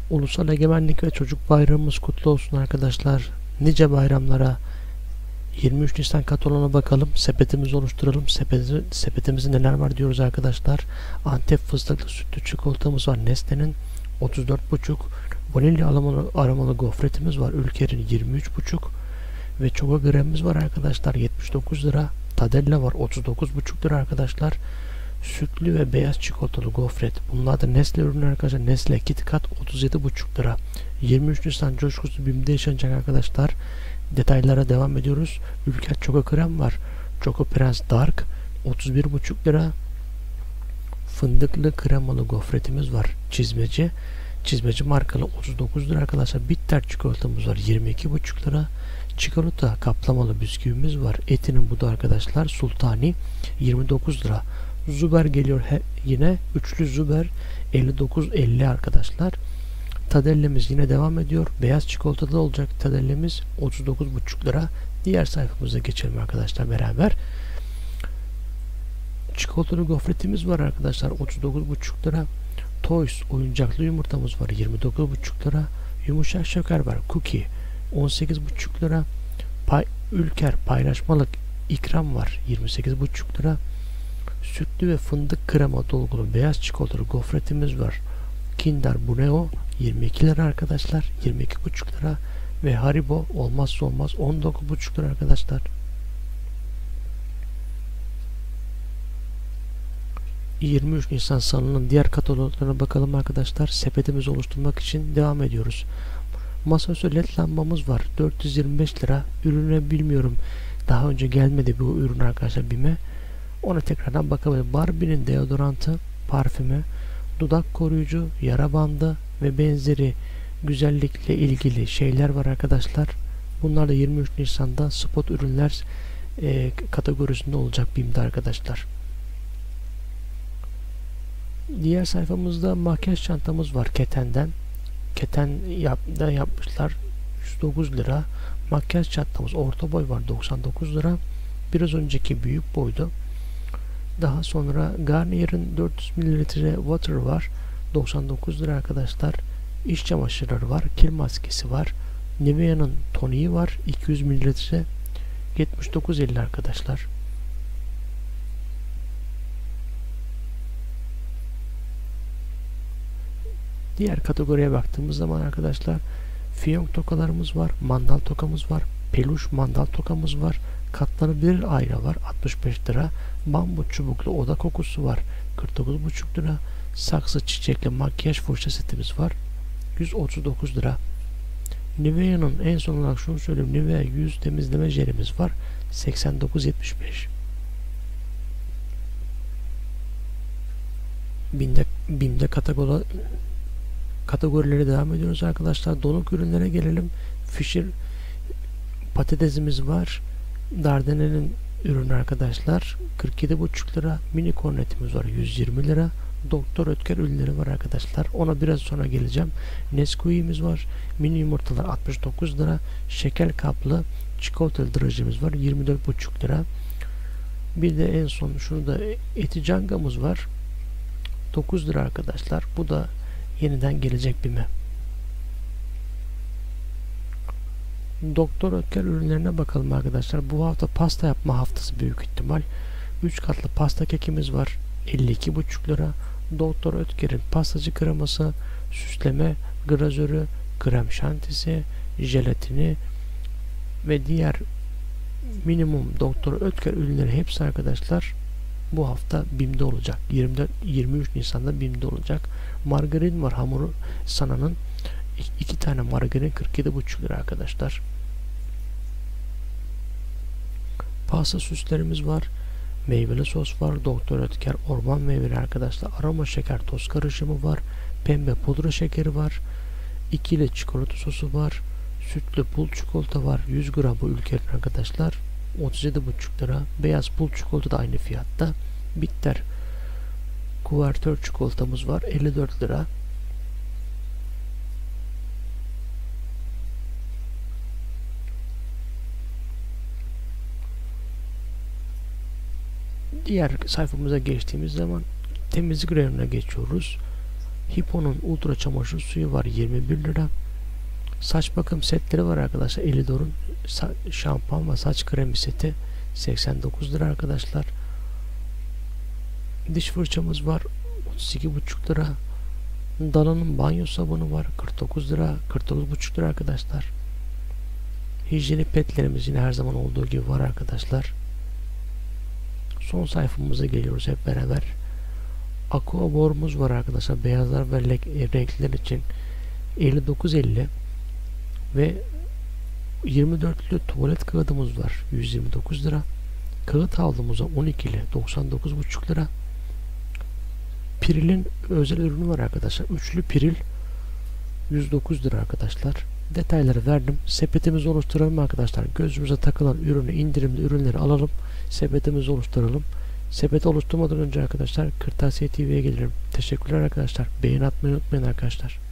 Ulusal Egemenlik ve Çocuk Bayramımız kutlu olsun arkadaşlar. Nice bayramlara. 23 Nisan Katalon'a bakalım. Sepetimizi oluşturalım. Sepetimizde neler var diyoruz arkadaşlar. Antep fıstıklı sütlü çikolatamız var. Nestle'nin 34,5. Vanilya aromalı gofretimiz var. Ülker'in 23,5. Ve Çoga gremimiz var arkadaşlar. 79 lira. Tadella var. 39,5 lira arkadaşlar. Sütlü ve beyaz çikolatalı gofret. Bunlar da Nestle ürünü arkadaşlar. Nestle KitKat 37,5 lira. 23 Nisan coşkusu BİM'de yaşanacak arkadaşlar. Detaylara devam ediyoruz. Ülker Choco krem var. Choco Prens Dark 31,5 lira. Fındıklı kremalı gofretimiz var. Çizmeci markalı 39 lira arkadaşlar. Bitter çikolatamız var. 22,5 lira. Çikolata kaplamalı bisküvimiz var. Etinin bu da arkadaşlar Sultani 29 lira. Zuber geliyor yine. Üçlü Zuber 59,50 arkadaşlar. Tadellemiz yine devam ediyor. Beyaz çikolatalı olacak tadellemiz 39,5 lira. Diğer sayfamıza geçelim arkadaşlar beraber. Çikolatalı gofretimiz var arkadaşlar 39,5 lira. Toys oyuncaklı yumurtamız var 29,5 lira. Yumuşak şeker var Cookie 18,5 lira. Ülker paylaşmalık ikram var 28,5 lira. Sütlü ve fındık krema dolgulu beyaz çikolatalı gofretimiz var. Kinder Bueno 22 lira arkadaşlar. 22,5 lira. Ve Haribo olmazsa olmaz 19,5 lira arkadaşlar. 23 Nisan salının diğer kataloglarına bakalım arkadaşlar. Sepetimizi oluşturmak için devam ediyoruz. Masaüstü led lambamız var. 425 lira. Ürüne bilmiyorum. Daha önce gelmedi bu ürün arkadaşlar BİM'e. Ona tekrardan bakabiliriz. Barbie'nin deodorantı, parfümü, dudak koruyucu, yara bandı ve benzeri güzellikle ilgili şeyler var arkadaşlar. Bunlar da 23 Nisan'da spot ürünler kategorisinde olacak BİM'de arkadaşlar. Diğer sayfamızda makyaj çantamız var Keten'den. Keten yapmışlar 109 lira. Makyaj çantamız orta boy var 99 lira. Biraz önceki büyük boydu. Daha sonra Garnier'in 400 ml water var 99 lira arkadaşlar. İş çamaşırları var. Kil maskesi var. Nivea'nın toniği var 200 ml 79,50 arkadaşlar. Diğer kategoriye baktığımız zaman arkadaşlar fiyonk tokalarımız var. Mandal tokamız var. Peluş mandal tokamız var. Katlanabilir ayna var 65 lira. Bambu çubuklu oda kokusu var 49,5 lira. Saksı çiçekli makyaj fırça setimiz var 139 lira. Nivea'nın en son olarak şunu söyleyeyim. Nivea yüz temizleme jelimiz var 89,75. BİM'de kategorilere devam ediyoruz arkadaşlar. Donuk ürünlere gelelim. Fisher patatesimiz var. Dardanel'in ürünü arkadaşlar 47,5 lira. Mini kornetimiz var 120 lira. Doktor Ötker ürünleri var arkadaşlar. Ona biraz sonra geleceğim. Nesquik'imiz var. Mini yumurtalar 69 lira. Şeker kaplı çikolatalı drajemiz var 24,5 lira. Bir de en son şunu da Eticanga'mız var 9 lira arkadaşlar. Bu da yeniden gelecek BİM'e. Doktor Ötker ürünlerine bakalım arkadaşlar. Bu hafta pasta yapma haftası büyük ihtimal. 3 katlı pasta kekimiz var 52,5 lira. Doktor Ötker'in pastacı kreması, süsleme glazörü, krem şantisi, jelatini ve diğer minimum Doktor Ötker ürünleri hepsi arkadaşlar bu hafta BİM'de olacak. 23 Nisan'da BİM'de olacak. Margarin var hamuru sananın. 2 tane margarin 47,5 lira arkadaşlar. Pasta süslerimiz var. Meyveli sos var. Doktor Ötker orman meyveli arkadaşlar. Aroma şeker toz karışımı var. Pembe pudra şekeri var. İkili çikolata sosu var. Sütlü pul çikolata var. 100 gram bu Ülker'in arkadaşlar. 37,5 lira. Beyaz pul çikolata da aynı fiyatta. Bitter kuvertör çikolatamız var. 54 lira. Diğer sayfamıza geçtiğimiz zaman temizlik reyonuna geçiyoruz. Hippo'nun ultra çamaşır suyu var 21 lira. Saç bakım setleri var arkadaşlar. Elidor'un şampuan ve saç kremi seti 89 lira arkadaşlar. Diş fırçamız var 32,5 lira. Dana'nın banyo sabunu var 49 lira, 49,5 lira arkadaşlar. Hijyenik petlerimiz yine her zaman olduğu gibi var arkadaşlar. Son sayfamıza geliyoruz hep beraber. Aqua borumuz var arkadaşlar. Beyazlar ve renkler için 59,50 ve 24'lü tuvalet kağıdımız var 129 lira. Kağıt havlumuza 12'li 99,5 lira. Piril'in özel ürünü var arkadaşlar. Üçlü piril 109 lira arkadaşlar. Detayları verdim. Sepetimizi oluşturalım arkadaşlar. Gözümüze takılan ürünü, indirimli ürünleri alalım. Sepetimizi oluşturalım. Sepeti oluşturmadan önce arkadaşlar Kırtasiye TV'ye gelirim. Teşekkürler arkadaşlar. Beğeni atmayı unutmayın arkadaşlar.